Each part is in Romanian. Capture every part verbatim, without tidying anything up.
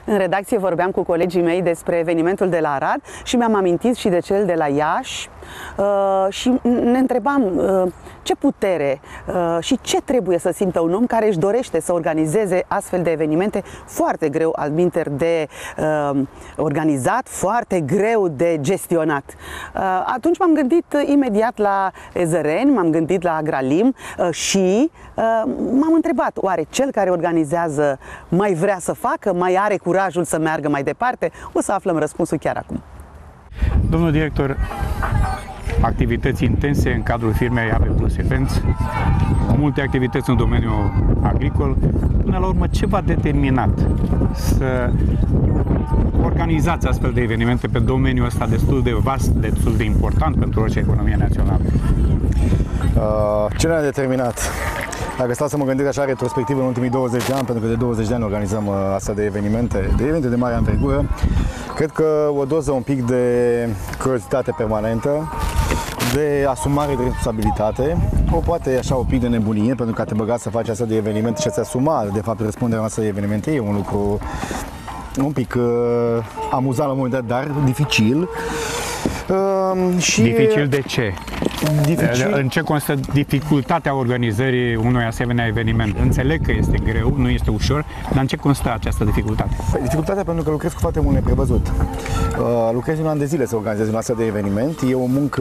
În redacție vorbeam cu colegii mei despre evenimentul de la Arad și mi-am amintit și de cel de la Iași uh, și ne întrebam uh, ce putere uh, și ce trebuie să simtă un om care își dorește să organizeze astfel de evenimente foarte greu altminteri de uh, organizat, foarte greu de gestionat. Uh, atunci m-am gândit imediat la Ezăreni, m-am gândit la Agralim uh, și uh, m-am întrebat, oare cel care organizează mai vrea să facă, mai are curajul să meargă mai departe? O să aflăm răspunsul chiar acum. Domnul director, activități intense în cadrul firmei A B Plus Events, multe activități în domeniul agricol. Până la urmă, ce v-a determinat să organizați astfel de evenimente pe domeniul ăsta destul de vast, destul de important pentru orice economie națională? Uh, ce ne-a determinat? Dacă stau să mă gândesc așa retrospectiv în ultimii douăzeci de ani, pentru că de douăzeci de ani organizăm uh, astfel de evenimente, de evenimente de mare anvergură, cred că o doză un pic de curiozitate permanentă, de asumare de responsabilitate, o poate așa un pic de nebunie, pentru că a te băga să faci astfel de evenimente și a-ți asuma, de fapt, răspunderea noastră de evenimente e un lucru un pic uh, amuzant la un moment dat, dar dificil. Uh, și Dificil de ce? Dificil. În ce constă dificultatea organizării unui asemenea eveniment? Înțeleg că este greu, nu este ușor, dar în ce constă această dificultate? Dificultatea pentru că lucrez cu foarte mult neprevăzut. Uh, lucrezi un an de zile să organizezi un astfel de eveniment. E o muncă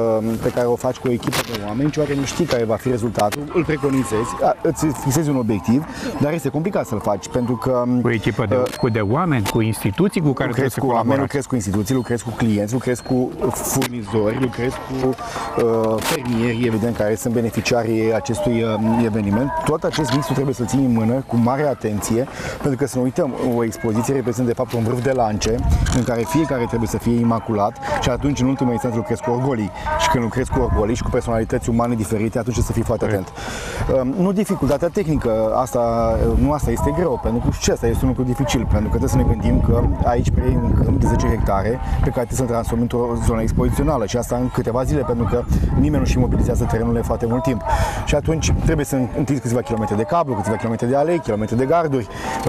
pe care o faci cu o echipă de oameni, niciodată nu știi care va fi rezultatul, îl preconizezi, îți fixezi un obiectiv, dar este complicat să-l faci pentru că... Cu echipă de, uh, cu de oameni, cu instituții cu care trebuie să colaborați. colaborați. Lucrez cu instituții, lucrez cu clienți, lucrez cu furnizori, lucrez cu uh, fermieri, evident, care sunt beneficiarii acestui uh, eveniment. Tot acest mix trebuie să-l ții în mână cu mare atenție, pentru că să nu uităm, o expoziție reprezintă de fapt un vârf de lance în care fiecare trebuie să fie imaculat și atunci, în ultima instanță, lucrezi cu orgolii. Și când lucrezi cu orgolii și cu personalități umane diferite, atunci trebuie să fii foarte atent. Uh, nu dificultatea tehnică, asta, nu asta este greu, pentru că și asta este un lucru dificil, pentru că trebuie să ne gândim că aici preiei un câmp de zece hectare pe care trebuie să-l transformi într-o zonă expozițională și asta în câteva zile, pentru că nimeni nu-și imobilizează terenurile foarte mult timp. Și atunci trebuie să întinzi câțiva kilometri de cablu, câțiva kilometri de alei, kilometri de garduri.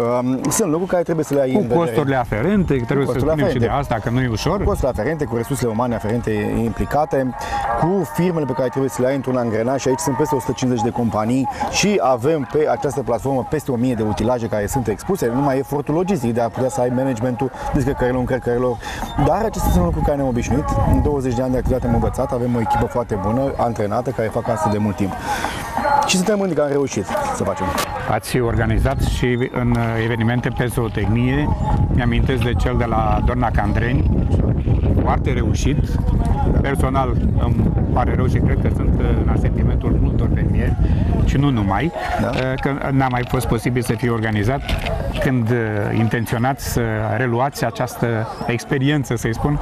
Sunt lucruri care trebuie să le ai cu în vedere. Costurile aferente, trebuie să spunem aferente. Și de asta, că nu e ușor. Cu costurile aferente, cu resursele umane aferente implicate, cu firmele pe care trebuie să le ai într-un angrenaj și aici sunt peste o sută cincizeci de companii și avem pe această platformă peste o mie de utilaje care sunt expuse, numai efortul logistic de a putea să ai managementul descărcărilor, încărcărilor. Dar acestea sunt lucruri care ne-au obișnuit. În douăzeci de ani de activitate am învățat, avem o echipă foarte bună, antrenată, care fac asta de mult timp. Și suntem mândri că am reușit să facem. Ați organizat și în evenimente pe zootehnie, mi-amintesc de cel de la Dorna Candreni, foarte reușit. Personal îmi pare rău și cred că sunt în asentimentul multor fermieri și nu numai, da? Că n-a mai fost posibil să fie organizat. Când intenționați să reluați această experiență, să-i spun?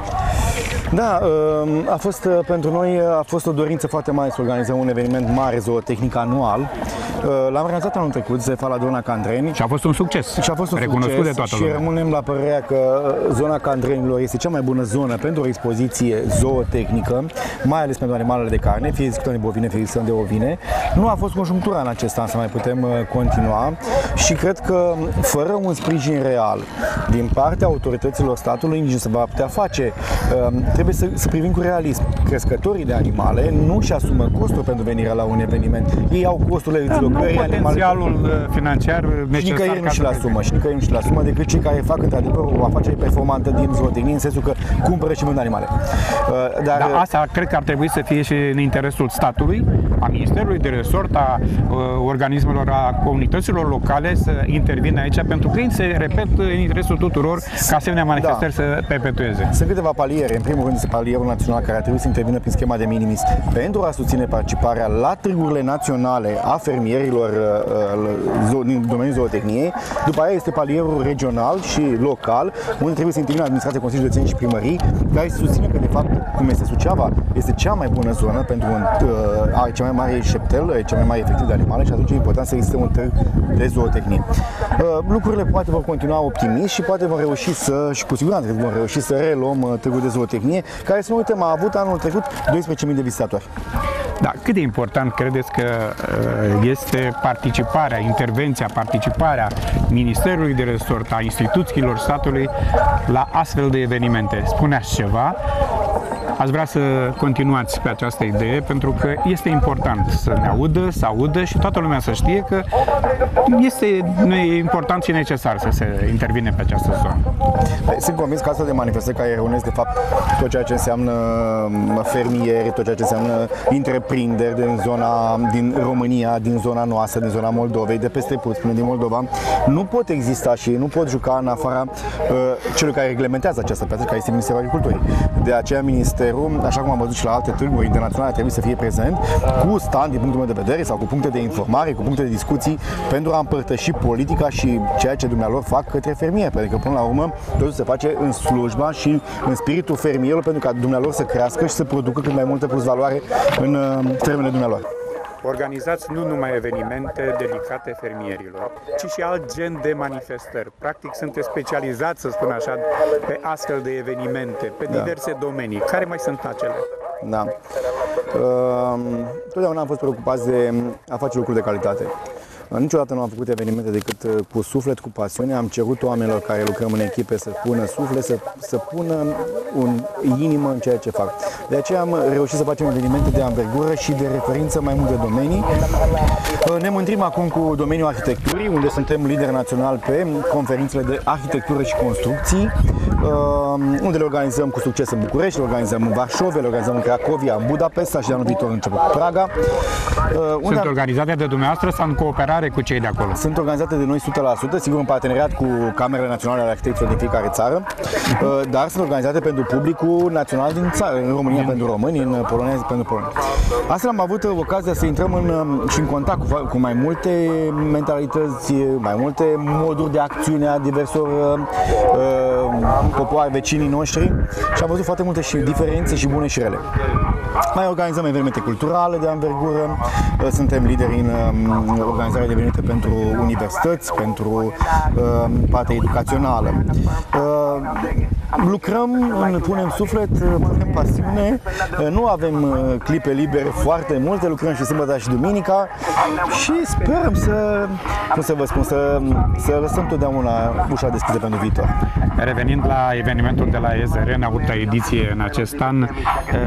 Da, a fost pentru noi a fost o dorință foarte mare să organizăm un eveniment mare zootehnic anual. L-am organizat anul trecut, se face la Dorna Candreni. Și a fost un succes. Și a fost un recunoscut succes de toată și lumea. rămânem la părerea că zona Candrenilor este cea mai bună zonă pentru o expoziție zootehnică, mai ales pentru animalele de carne, fie discutăm de bovine, fie discutăm de ovine. Nu a fost conjunctura în acest an să mai putem continua și cred că fără un sprijin real din partea autorităților statului nici nu se va putea face. Trebuie să, să privim cu realism. Crescătorii de animale nu și asumă costuri pentru venirea la un eveniment. Ei au costurile de deslocării, potențialul animale, financiar necesar. Și nicăieri nu și-l asumă, și nicăieri nu și-l asumă decât cei care fac într-adevăr o afacere performantă din zootehnie, în sensul că cumpără și vând animale. Dar da, asta cred că ar trebui să fie și în interesul statului, a Ministerului de Resort, a uh, organismelor, a comunităților locale să intervină aici, pentru că se repet în interesul tuturor ca asemenea manifestări da. să perpetueze. Sunt câteva paliere. În primul rând este palierul național care ar trebui să intervină prin schema de minimis pentru a susține participarea la târgurile naționale a fermierilor uh, din domeniul zootehniei. După aia este palierul regional și local, unde trebuie să intervină administrația Consiliului Județean și primării, care susține că de fapt, cum este Suceava, este cea mai bună zonă pentru un uh, are cea mai mare șeptel, cea mai mare efectiv de animale și atunci e important să existe un târg de zootehnie. Uh, lucrurile poate vor continua optimist și poate vom reuși să, și cu siguranță vom reuși să reluăm uh, târgul de zootehnie, care, să nu uităm, a avut anul trecut douăsprezece mii de vizitatori. Da, cât de important credeți că este participarea, intervenția, participarea Ministerului de Resort, a instituțiilor statului la astfel de evenimente? Spuneați ceva. Aș vrea să continuați pe această idee, pentru că este important să ne audă, să audă și toată lumea să știe că este important și necesar să se intervine pe această zonă. Sunt convins că astfel de manifestări care reunesc de fapt tot ceea ce înseamnă fermieri, tot ceea ce înseamnă întreprinderi din zona, din România, din zona noastră, din zona Moldovei, de peste puțin, până din Moldova, nu pot exista și nu pot juca în afara uh, celor care reglementează această piață, care este Ministerul Agriculturii. De aceea Ministerul, așa cum am văzut și la alte târguri internaționale, trebuie să fie prezent cu stand din punctul meu de vedere sau cu puncte de informare, cu puncte de discuții pentru a împărtăși politica și ceea ce dumnealor fac către fermieri, pentru că până la urmă totul se face în slujba și în spiritul fermierilor pentru ca dumnealor să crească și să producă cât mai multă plusvaloare în fermele dumnealor. Organizați nu numai evenimente dedicate fermierilor, ci și alt gen de manifestări. Practic sunteți specializați, să spun așa, pe astfel de evenimente, pe Da. diverse domenii. Care mai sunt acele? Da. Uh, totdeauna am fost preocupați de a face lucruri de calitate. Niciodată nu am făcut evenimente decât cu suflet, cu pasiune. Am cerut oamenilor care lucrăm în echipe să pună suflet, să, să pună un inimă în ceea ce fac. De aceea am reușit să facem evenimente de anvergură și de referință mai multe domenii. Ne mândrim acum cu domeniul arhitecturii, unde suntem lider național pe conferințele de arhitectură și construcții, unde le organizăm cu succes în București, le organizăm în Varșovia, le organizăm în Cracovia, în Budapesta și de anul viitor început cu Praga. Sunt organizate de dumneavoastră sau în cooperare cu cei de acolo? Sunt organizate de noi o sută la sută, sigur în parteneriat cu Camerele Naționale ale Arhitecților din fiecare țară, dar sunt organizate pentru publicul național din țară, în România pentru români, în Polonia pentru poloni. Astfel am avut ocazia să intrăm în, și în contact cu, cu mai multe mentalități, mai multe moduri de acțiune a diversor uh, popoare, vecinii noștri și am văzut foarte multe și diferențe și bune și rele. Mai organizăm evenimente culturale de anvergură, suntem lideri în organizarea de evenimente pentru universități, pentru uh, partea educațională. Uh, lucrăm, ne punem suflet, punem pasiune, uh, nu avem uh, clipe libere foarte multe, lucrăm și sâmbătă și duminica și sperăm să, cum să vă spun, să, să lăsăm totdeauna ușa deschisă pentru viitor. Revenind la evenimentul de la E Z R, în a opta ediție în acest an, uh,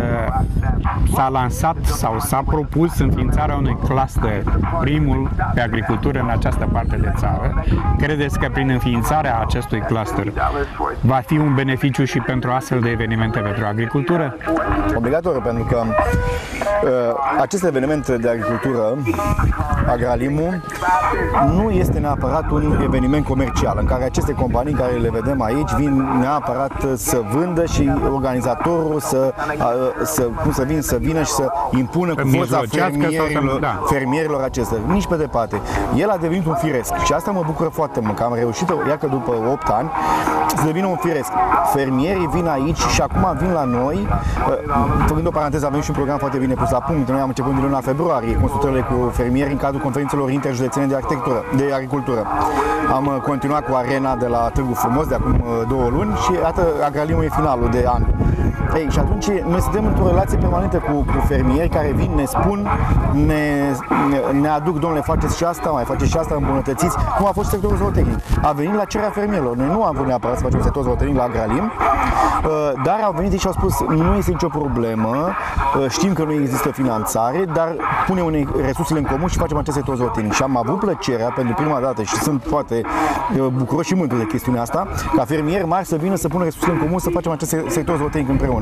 s-a lansat sau s-a propus înființarea unui cluster, primul pe agricultură în această parte de țară. Credeți că prin înființarea acestui cluster va fi un beneficiu și pentru astfel de evenimente pentru agricultură? Obligatoriu, pentru că uh, acest eveniment de agricultură, Agralimu, nu este neapărat un eveniment comercial, în care aceste companii care le vedem aici vin neapărat să vândă și organizatorul să, uh, să, cum să, vin, să vină și să impună cu forța fermierilor, da. fermierilor acestea. Nici pe departe. El a devenit un firesc și asta mă bucură foarte mult, că am reușit, iată după opt ani, să devină un firesc. Fermierii vin aici și acum vin la noi, făcând o paranteză, avem și un program foarte bine pus la punct. Noi am început din luna februarie consultările cu fermieri în cadrul conferințelor interjudețene de arhitectură, de agricultură. Am continuat cu arena de la Târgu Frumos de acum două luni și iată, Agralimu e finalul de an. Ei, și atunci noi suntem într-o relație permanentă cu, cu fermieri care vin, ne spun, ne, ne, ne aduc, domnule, faceți și asta, mai faceți și asta, îmbunătățiți, cum a fost sectorul zootehnic. A venit la cererea fermierilor. Noi nu am vrut neapărat să facem sector zootehnic la Agralim, dar au venit și au spus, nu este nicio problemă, știm că nu există finanțare, dar punem unei resursele în comun și facem acest sector zootehnic. Și am avut plăcerea pentru prima dată și sunt foarte bucuros și mândru de chestiunea asta, ca fermieri mari să vină să pună resursele în comun să facem acest sector zootehnic împreună.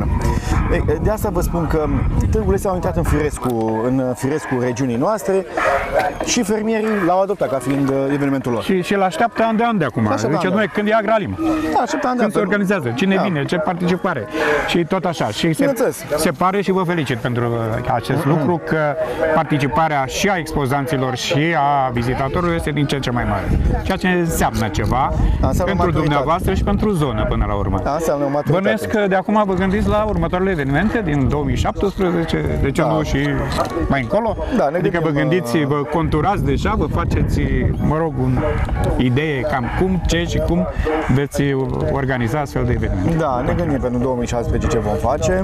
De asta vă spun că târgurile astea au intrat în firescul, în firescul regiunii noastre și fermierii l-au adoptat ca fiind evenimentul lor. Și, și îl așteaptă an de an de acum. Zice, noi, când e Agralim? Da, așteaptă an de an. Când se organizează? Cine da. vine? Ce participare? Și tot așa. Și se, se pare și vă felicit pentru acest mm-hmm. lucru, că participarea și a expozanților și a vizitatorilor este din ce în ce mai mare. Ceea ce înseamnă ceva da, pentru dumneavoastră și pentru zonă până la urmă. Da, bănuiesc că de acum vă gândiți la următoarele evenimente din două mii șaptesprezece, de ce da. nu și mai încolo? Da, adică vă gândiți, vă conturați deja, vă faceți, mă rog, un idee cam cum, ce și cum veți organiza astfel de evenimente. Da, ne gândim pentru două mii șaptesprezece ce vom face.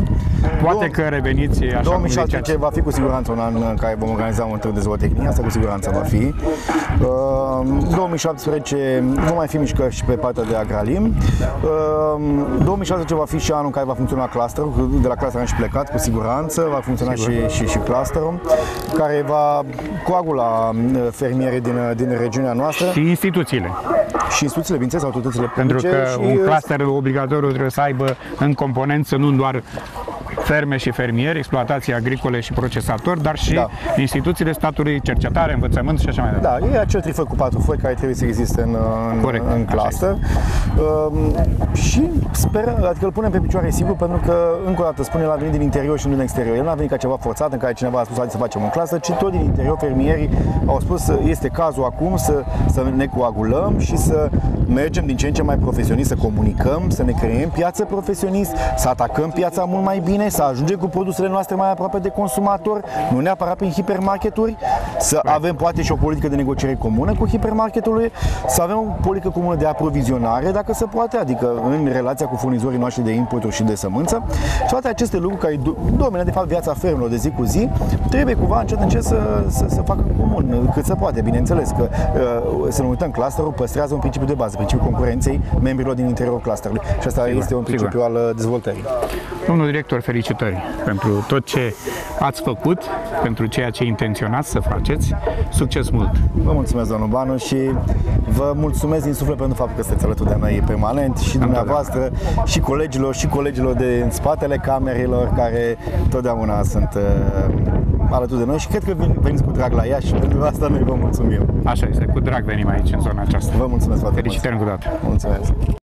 Poate că reveniți așa două mii cum șaisprezece ziceați. va fi cu siguranță un an în care vom organiza un târg de zootehnie, asta cu siguranță va fi. două mii șaptesprezece nu mai fi mișcări și pe partea de Agralim. două mii șaisprezece va fi și anul în care va funcționa clusterul, de la cluster am și plecat cu siguranță, va funcționa și, și, și clusterul, care va coagula fermierii din, din regiunea noastră. Și instituțiile. Și instituțiile, bineînțeles, autoritățile Pentru publice. că și un cluster obligatoriu trebuie să aibă în componență nu doar ferme și fermieri, exploatații agricole și procesatori, dar și da. instituțiile statului, cercetare, învățământ și așa mai departe. Da, e acel trifoi cu patru foi care trebuie să existe în, în, Corect, în cluster. Um, și sper, adică îl punem pe picioare sigur, pentru că, încă o dată, spune, el a venit din interior și nu din exterior. El n-a venit ca ceva forțat în care cineva a spus hai să facem un cluster, ci tot din interior fermierii au spus este cazul acum să, să ne coagulăm și să mergem din ce în ce mai profesionist, să comunicăm, să ne creăm piață profesionist, să atacăm piața mult mai bine, să ajungem cu produsele noastre mai aproape de consumator, nu neapărat prin hipermarketuri, să avem poate și o politică de negociere comună cu hipermarketul, să avem o politică comună de aprovizionare, dacă se poate, adică în relația cu furnizorii noștri de inputuri și de sămânță. Și toate aceste lucruri care domină de fapt viața fermelor de zi cu zi, trebuie cumva încet încet să, să, să facă în comun, cât se poate, bineînțeles, că să nu uităm, clusterul păstrează un principiu de bază, principiul concurenței membrilor din interiorul clusterului și asta sigur, este un principiu sigur. Al dezvoltării. Domnul director, felicitări pentru tot ce ați făcut, pentru ceea ce intenționați să faceți. Succes mult! Vă mulțumesc, domnul Banu, și vă mulțumesc din suflet pentru faptul că sunteți alături de noi permanent și dumneavoastră și colegilor și colegilor de în spatele camerelor care totdeauna sunt uh, alături de noi și cred că veniți cu drag la Iași și pentru asta noi vă mulțumim. Așa este, cu drag venim aici în zona aceasta. Vă mulțumesc foarte mult! Felicitări încă o dată! Mulțumesc!